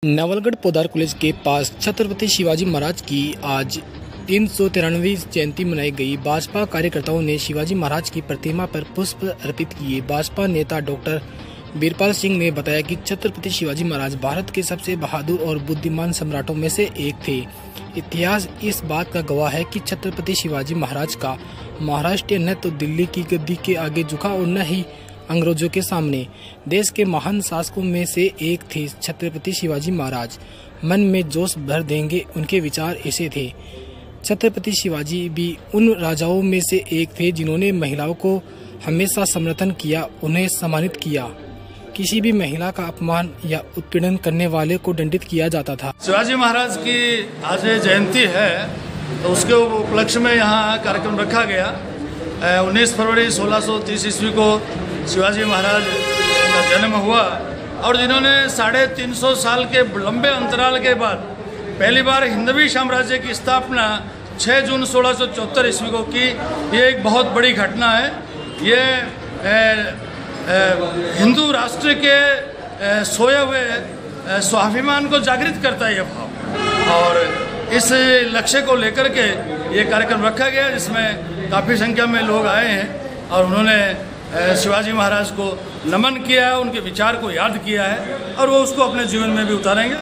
Nawalgarh Poddar college के पास छत्रपति शिवाजी महाराज की आज 393वीं जयंती मनाई गई। भाजपा कार्यकर्ताओं ने शिवाजी महाराज की प्रतिमा पर पुष्प अर्पित किए। भाजपा नेता डॉक्टर बीरपाल सिंह ने बताया कि छत्रपति शिवाजी महाराज भारत के सबसे बहादुर और बुद्धिमान सम्राटों में से एक थे। इतिहास इस बात का गवाह है कि छत्रपति शिवाजी महाराज का महाराष्ट्र न तो दिल्ली की गद्दी के आगे झुका और न ही अंग्रेजों के सामने। देश के महान शासकों में से एक थे छत्रपति शिवाजी महाराज। मन में जोश भर देंगे उनके विचार ऐसे थे। छत्रपति शिवाजी भी उन राजाओं में से एक थे जिन्होंने महिलाओं को हमेशा समर्थन किया, उन्हें सम्मानित किया। किसी भी महिला का अपमान या उत्पीड़न करने वाले को दंडित किया जाता था। शिवाजी महाराज की आज जयंती है तो उसके उपलक्ष्य में यहाँ कार्यक्रम रखा गया। 19 फरवरी 1630 ईस्वी को शिवाजी महाराज का जन्म हुआ और जिन्होंने 350 साल के लंबे अंतराल के बाद पहली बार हिंदवी साम्राज्य की स्थापना 6 जून 1674 ईस्वी को की। ये एक बहुत बड़ी घटना है। ये हिंदू राष्ट्र के सोए हुए स्वाभिमान को जागृत करता है ये भाव, और इस लक्ष्य को लेकर के ये कार्यक्रम रखा गया जिसमें काफ़ी संख्या में लोग आए हैं और उन्होंने शिवाजी महाराज को नमन किया है, उनके विचार को याद किया है और वो उसको अपने जीवन में भी उतारेंगे।